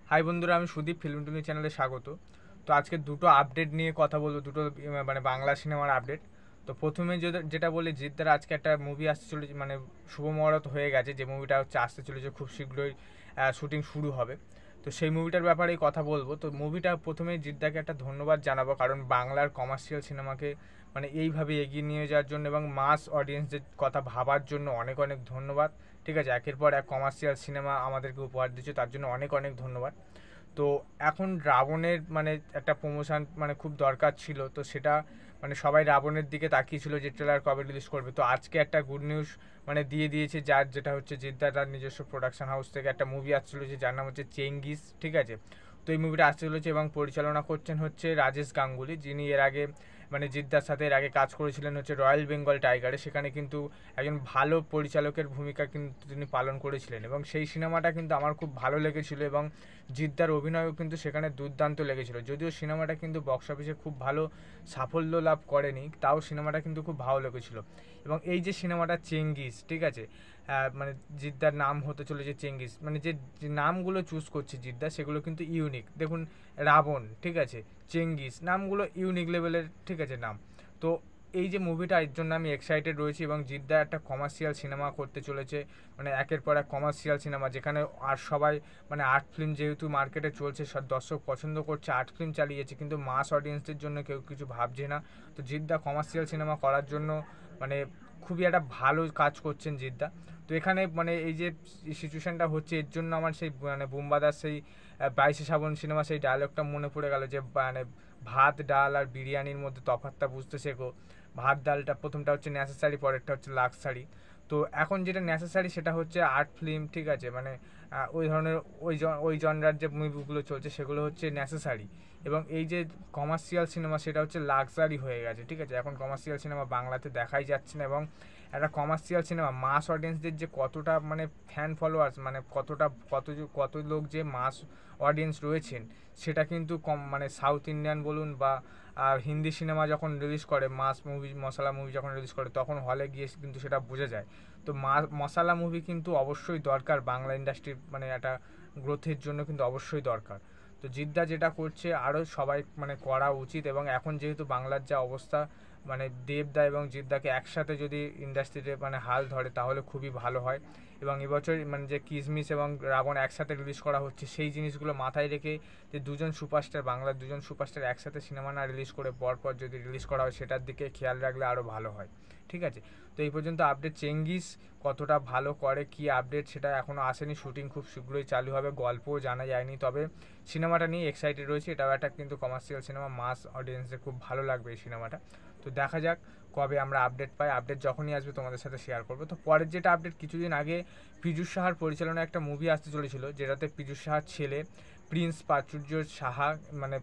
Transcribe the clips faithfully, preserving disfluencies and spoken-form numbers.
High বন্ধুরা, আমি Sudip film টুনি চ্যানেলে স্বাগত। তো আজকে দুটো আপডেট নিয়ে কথা বলবো, দুটো আহ, মানে বাংলা সিনেমার আপডেট। তো প্রথমে যেটা- যেটা বলি, জিদ্দার আজকে একটা মুভি আসতে চলেছে, মানে শুভ মুহূর্ত হয়ে গেছে, যে মুভিটা হচ্ছে আসতে চলেছে, খুব শীঘ্রই শুটিং শুরু হবে। তো সেই মুভিটার ব্যাপারেই কথা বলবো। তো মুভিটা প্রথমে জিদ্দাকে একটা ধন্যবাদ জানাবো, কারণ বাংলার কমার্শিয়াল সিনেমাকে মানে এইভাবে এগিয়ে নিয়ে যাওয়ার জন্য এবং মাস অডিয়েন্সদের কথা ভাবার জন্য অনেক অনেক ধন্যবাদ। ঠিক আছে, একের পর এক কমার্শিয়াল সিনেমা আমাদেরকে উপহার দিচ্ছে, তার জন্য অনেক অনেক ধন্যবাদ। তো এখন রাবণের মানে একটা প্রমোশন মানে খুব দরকার ছিল, তো সেটা মানে সবাই রাবণের দিকে তাকিয়েছিল যে ট্রেলার কবে রিলিজ করবে। তো আজকে একটা গুড নিউজ মানে দিয়ে দিয়েছে, যার যেটা হচ্ছে জিদ্দা তার নিজস্ব প্রোডাকশন হাউস থেকে একটা মুভি আসছিল, যে যার নাম হচ্ছে চেঙ্গিস। ঠিক আছে, তো এই মুভিটা আসতে চলেছে এবং পরিচালনা করছেন হচ্ছে রাজেশ গাঙ্গুলি, যিনি এর আগে মানে জিদ্দার সাথে এর আগে কাজ করেছিলেন হচ্ছে রয়্যাল বেঙ্গল টাইগারে। সেখানে কিন্তু একজন ভালো পরিচালকের ভূমিকা কিন্তু তিনি পালন করেছিলেন, এবং সেই সিনেমাটা কিন্তু আমার খুব ভালো লেগেছিল, এবং জিদ্দার অভিনয়ও কিন্তু সেখানে দুর্দান্ত লেগেছিল। যদিও সিনেমাটা কিন্তু বক্স অফিসে খুব ভালো সাফল্য লাভ করেনি, তাও সিনেমাটা কিন্তু খুব ভালো লেগেছিল। এবং এই যে সিনেমাটা চেঙ্গিস, ঠিক আছে, আহ, মানে জিদ্দার নাম হতে চলেছে চেঙ্গিস, মানে যে যে নামগুলো চুজ করছে জিদ্দা সেগুলো কিন্তু ইউনিক। দেখুন, রাবণ, ঠিক আছে, চেঙ্গিস, নামগুলো ইউনিক লেভেলের, ঠিক আছে নাম। তো এই যে মুভিটা, এর জন্য আমি এক্সাইটেড রয়েছি, এবং জিদ্দা একটা কমার্শিয়াল সিনেমা করতে চলেছে, মানে একের পর এক কমার্শিয়াল সিনেমা, যেখানে আর সবাই মানে আর্ট ফিল্ম যেহেতু মার্কেটে চলছে, সব দর্শক পছন্দ করছে, আর্ট ফিল্ম চালিয়েছে, কিন্তু মাস অডিয়েন্সদের জন্য কেউ কিছু ভাবছে না। তো জিদ্দা কমার্শিয়াল সিনেমা করার জন্য মানে খুবই একটা ভালো কাজ করছেন জিদ্দা। তো এখানে মানে এই যে সিচুয়েশনটা হচ্ছে, এর জন্য আমার সেই মানে বুম্বাদার সেই আহ, বাইশে শ্রাবণ সিনেমা সেই ডায়লগটা মনে পড়ে গেল, যে মানে ভাত ডাল আর বিরিয়ানির মধ্যে তফাৎটা বুঝতে শেখো। ভাত ডালটা প্রথমটা হচ্ছে নেসেসারি, পরেরটা হচ্ছে লাক্সারি। তো এখন যেটা নেসেসারি সেটা হচ্ছে আর্ট ফিল্ম, ঠিক আছে, মানে আহ, ওই ধরনের ওই জন- ওই জনরার যে মুভিগুলো চলছে সেগুলো হচ্ছে নেসেসারি, এবং এই যে কমার্শিয়াল সিনেমা সেটা হচ্ছে লাক্সারি হয়ে গেছে। ঠিক আছে, এখন কমার্শিয়াল সিনেমা বাংলাতে দেখাই যাচ্ছে না, এবং একটা কমার্শিয়াল সিনেমা মাস অডিয়েন্সদের যে কতটা মানে ফ্যান ফলোয়ার্স, মানে কতটা কত যে- কত লোক যে মাস অডিয়েন্স রয়েছেন, সেটা কিন্তু কম মানে সাউথ ইন্ডিয়ান বলুন বা আর হিন্দি সিনেমা যখন রিলিজ করে, মাস মুভি মশলা মুভি যখন রিলিজ করে, তখন হলে গিয়ে কিন্তু সেটা বোঝা যায়। তো মা মশালা মুভি কিন্তু অবশ্যই দরকার বাংলা ইন্ডাস্ট্রির, মানে একটা গ্রোথের জন্য কিন্তু অবশ্যই দরকার। তো জিদ্দা যেটা করছে আরও সবাই মানে করা উচিত, এবং এখন যেহেতু বাংলার যা অবস্থা, মানে দেবদা এবং জিদ্দাকে একসাথে যদি ইন্ডাস্ট্রিতে মানে হাল ধরে তাহলে খুবই ভালো হয়। এবং এবছর মানে যে কিসমিস এবং রাবণ একসাথে রিলিজ করা হচ্ছে, সেই জিনিসগুলো মাথায় রেখে যে দুজন সুপারস্টার, বাংলার দুজন সুপারস্টার একসাথে সিনেমা না রিলিজ করে পরপর যদি রিলিজ করা হয়, সেটার দিকে খেয়াল রাখলে আরও ভালো হয়। ঠিক আছে, তো এই পর্যন্ত আপডেট। চেঙ্গিস কতটা ভালো করে কি আপডেট সেটা এখনও আসেনি, শুটিং খুব শীঘ্রই চালু হবে, গল্পও জানা যায়নি, তবে সিনেমাটা নিয়ে এক্সাইটেড রয়েছে। এটাও একটা কিন্তু কমার্শিয়াল সিনেমা, মাস অডিয়েন্সের খুব ভালো লাগবে এই সিনেমাটা। তো দেখা যাক কবে আমরা আপডেট পাই, আপডেট যখনই আসবে তোমাদের সাথে শেয়ার করবো। তো পরের যেটা আপডেট, কিছুদিন আগে পীযূষ সাহার পরিচালনায় একটা মুভি আসতে চলেছিল, যেটাতে পীযূষ সাহার ছেলে প্রিন্স প্রাচুর্য সাহা মানে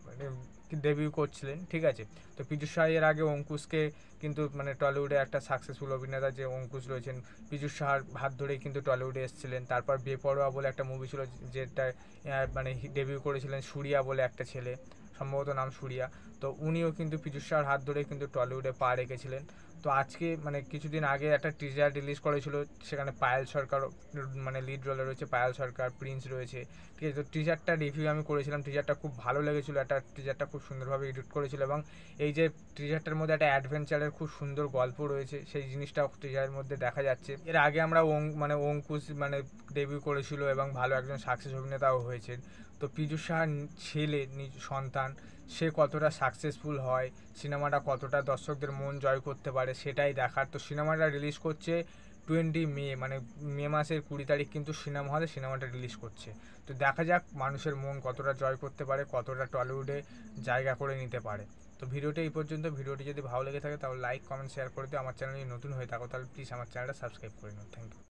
ডেবিউ করছিলেন। ঠিক আছে, তো পীযূষ সাহা এর আগে অঙ্কুশকে কিন্তু মানে টলিউডে একটা সাকসেসফুল অভিনেতা যে অঙ্কুশ রয়েছেন, পীযূষ সাহার হাত ধরেই কিন্তু টলিউডে এসেছিলেন। তারপর বেপরোয়া বলে একটা মুভি ছিল, যেটা আহ, মানে ডেবিউ করেছিলেন সুরিয়া বলে একটা ছেলে, সম্ভবত নাম সুরিয়া। তো উনিও কিন্তু পীযূষ সাহার হাত ধরেই কিন্তু টলিউডে পা রেখেছিলেন। তো আজকে মানে কিছুদিন আগে একটা টিজার রিলিজ করেছিল, সেখানে পায়েল সরকার মানে লিড রোলে রয়েছে, পায়েল সরকার, প্রিন্স রয়েছে। ঠিক আছে, তো টিজারটা রিভিউ আমি করেছিলাম, টিজারটা খুব ভালো লেগেছিলো, একটা টিজারটা খুব সুন্দরভাবে এডিট করেছিল, এবং এই যে টিজারটার মধ্যে একটা অ্যাডভেঞ্চারের খুব সুন্দর গল্প রয়েছে, সেই জিনিসটাও টিজারের মধ্যে দেখা যাচ্ছে। এর আগে আমরা ওং মানে অঙ্কুশ মানে ডেবিউ করেছিল এবং ভালো একজন সাকসেস অভিনেতাও হয়েছেন। তো পীযূষ সাহার ছেলে নিজ সন্তান, সে কতটা সাকসেসফুল হয়, সিনেমাটা কতটা দর্শকদের মন জয় করতে পারে, সেটাই দেখার। তো সিনেমাটা রিলিজ করছে টোয়েন্টি মে, মানে মে মাসের কুড়ি তারিখ কিন্তু সিনেমা হলে সিনেমাটা রিলিজ করছে। তো দেখা যাক মানুষের মন কতটা জয় করতে পারে, কতটা টলিউডে জায়গা করে নিতে পারে। তো ভিডিওটি এই পর্যন্ত। ভিডিওটি যদি ভালো লেগে থাকে তাহলে লাইক কমেন্ট শেয়ার করে দিও। আমার চ্যানেলে নতুন হয়ে থাকো তাহলে প্লিজ আমার চ্যানেলটা সাবস্ক্রাইব করে নিও। Thank you.